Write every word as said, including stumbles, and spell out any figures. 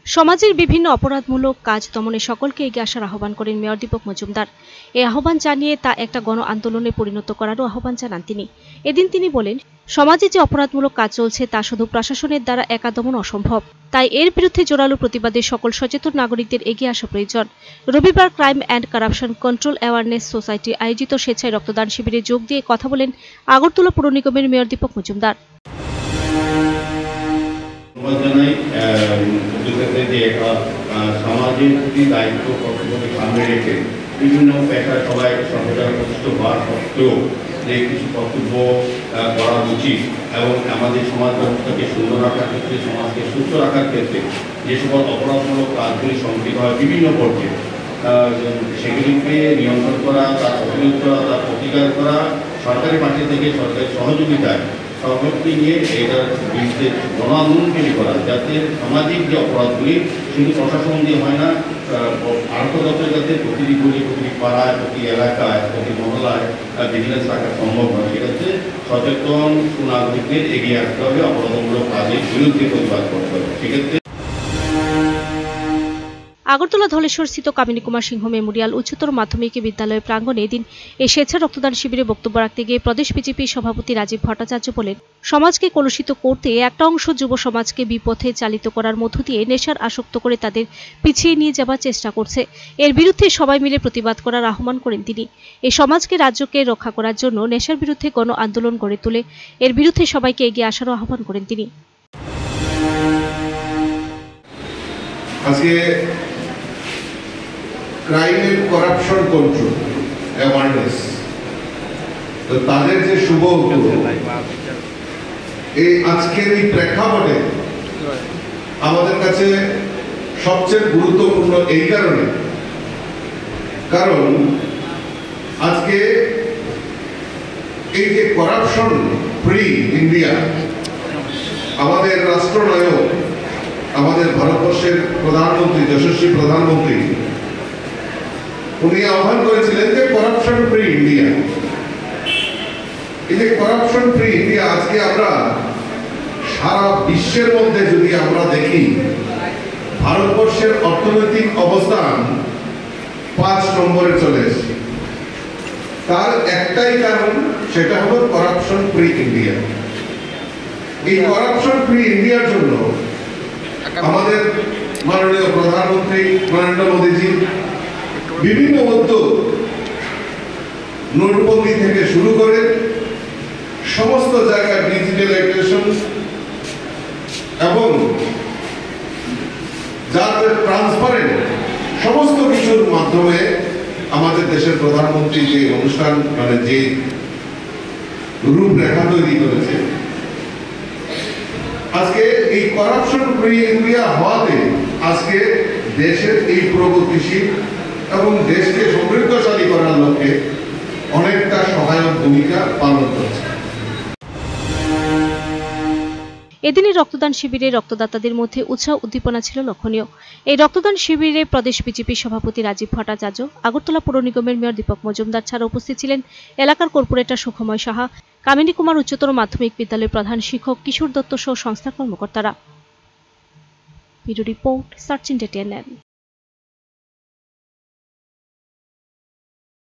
সমাজের বিভিন্ন অপরাধমূলক কাজ দমনে সকলকে এগিয়ে আসার আহ্বান করেন মেয়র দীপক মজুমদার। এই আহ্বান জানিয়ে তা একটা গণ আন্দোলনে পরিণত করারও আহ্বান জানান তিনি। এদিন তিনি বলেন, সমাজে যে অপরাধমূলক কাজ চলছে তা শুধু প্রশাসনের দ্বারা একা দমন অসম্ভব। তাই এর বিরুদ্ধে জোরালো প্রতিবাদে সকল সচেতন নাগরিকদের এগিয়ে আসা প্রয়োজন। রবিবার crime and corruption control awareness society আয়োজিত স্বেচ্ছায় রক্তদান শিবিরে যোগ দিয়ে কথা বলেন আগরতলা পৌর নিগমের মেয়র দীপক মজুমদার। সমাজের প্রতি দায়িত্ব কর্তব্যকে সামনে রেখে বিভিন্ন পেশায় সবাই সর্বদাই প্রতিষ্ঠিত হওয়া সত্ত্বেও যে কিছু কর্তব্য করা উচিত এবং আমাদের সমাজ ব্যবস্থাকে সুন্দর রাখার ক্ষেত্রে, সমাজকে সুস্থ রাখার ক্ষেত্রে যে সকল অপরাধমূলক কাজগুলি সংঘটিত হয় বিভিন্ন পর্যায়ে, সেগুলিকে নিয়ন্ত্রণ করা, তার প্রতিরোধ করা, তার প্রতিকার করা সরকারি মাটি থেকে সরকারের সহযোগিতায় সরকারকে নিয়ে এটার বিরুদ্ধে গণ আন্দোলন তৈরি করা, যাতে সামাজিক যে অপরাধগুলি শুধু প্রশাসন দিয়ে হয় না, আর্থ দপ্তরের যাতে প্রতিটি গলি, প্রতিটি পাড়ায়, প্রতি এলাকায়, প্রতি মহলায় ভিজিলেন্স রাখা সম্ভব হয়, সেটাতে সচেতন সুনাগরিকদের এগিয়ে আসতে হবে, অপরাধমূলক কাজের বিরুদ্ধে প্রতিবাদ করতে হবে। সেক্ষেত্রে আগরতলা ধলেশ্বরস্থিত কামিনী কুমার সিংহ মেমোরিয়াল উচ্চতর মাধ্যমিক বিদ্যালয়ের প্রাঙ্গণে এদিন এই স্বেচ্ছা রক্তদান শিবিরে বক্তব্য রাখতে গিয়ে প্রদেশ বিজেপি সভাপতি রাজীব ভট্টাচার্য বলেন, সমাজকে কলুষিত করতে একটা অংশ যুব সমাজকে বিপথে চালিত করার মধ্য দিয়ে নেশার আসক্ত করে তাদের পিছিয়ে নিয়ে যাবার চেষ্টা করছে। এর বিরুদ্ধে সবাই মিলে প্রতিবাদ করার আহ্বান করেন তিনি। এই সমাজকে, রাজ্যকে রক্ষা করার জন্য নেশার বিরুদ্ধে গণ আন্দোলন গড়ে তোলে এর বিরুদ্ধে সবাইকে এগিয়ে আসারও আহ্বান করেন তিনি। Crime and corruption control awareness, তো তাদের যে শুভ এই আজকের এই প্রেক্ষাপটে আমাদের কাছে সবচেয়ে গুরুত্বপূর্ণ এই কারণে, কারণ আজকে এই যে করাপশন ফ্রি ইন্ডিয়া, আমাদের রাষ্ট্রনায়ক, আমাদের ভারতবর্ষের প্রধানমন্ত্রী, যশস্বী প্রধানমন্ত্রী, উনি আহ্বান করেছিলেন যে করাপশন ফ্রি ইন্ডিয়া। এই যে করাপশন ফ্রি ইন্ডিয়া, আজকে আমরা সারা বিশ্বের মধ্যে যদি আমরা দেখি, ভারতবর্ষের অর্থনৈতিক অবস্থান পাঁচ নম্বরে চলে এসেছে। তার একটাই কারণ, সেটা হলো করাপশন ফ্রি ইন্ডিয়া। এই করাপশন ফ্রি ইন্ডিয়ার জন্য আমাদের মাননীয় প্রধানমন্ত্রী নরেন্দ্র মোদীজি বিভিন্ন উদ্যোগ, নোটবন্দি থেকে শুরু করে সমস্ত জায়গায় ডিজিটালাইজেশন এবং যাতে ট্রান্সপারেন্ট সমস্ত কিছুর মাধ্যমে আমাদের দেশের প্রধানমন্ত্রী যে অনুষ্ঠান, মানে যে রূপরেখা তৈরি করেছে, আজকে এই করাপশন ফ্রি ইন্ডিয়া হওয়াতে আজকে দেশের এই প্রগতিশীল এবং দেশকে সমৃদ্ধশালী করার লক্ষ্যে অনেকটা সহায়ক ভূমিকা পালন করছে। এদিনের রক্তদান শিবিরে রক্তদাতাদের মধ্যে উৎসাহ উদ্দীপনা ছিল লক্ষণীয়। এই রক্তদান শিবিরে প্রদেশ বিজেপি সভাপতি রাজীব ভট্টাচার্য, আগরতলা পৌর নিগমের মেয়র দীপক মজুমদার ছাড়া উপস্থিত ছিলেন এলাকার কর্পোরেটর সুখময় সাহা, কামিনী কুমার উচ্চতর মাধ্যমিক বিদ্যালয়ের প্রধান শিক্ষক কিশোর দত্ত সহ সংস্থার কর্মকর্তারা। Video report search India.